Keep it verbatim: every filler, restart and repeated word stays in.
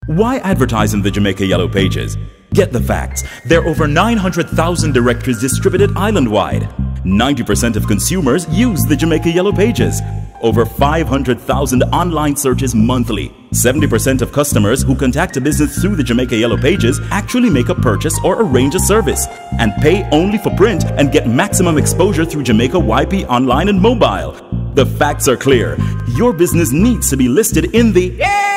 Why advertise in the Jamaica Yellow Pages? Get the facts. There are over nine hundred thousand directories distributed island-wide. ninety percent of consumers use the Jamaica Yellow Pages. Over five hundred thousand online searches monthly. seventy percent of customers who contact a business through the Jamaica Yellow Pages actually make a purchase or arrange a service and pay only for print and get maximum exposure through Jamaica Y P online and mobile. The facts are clear. Your business needs to be listed in the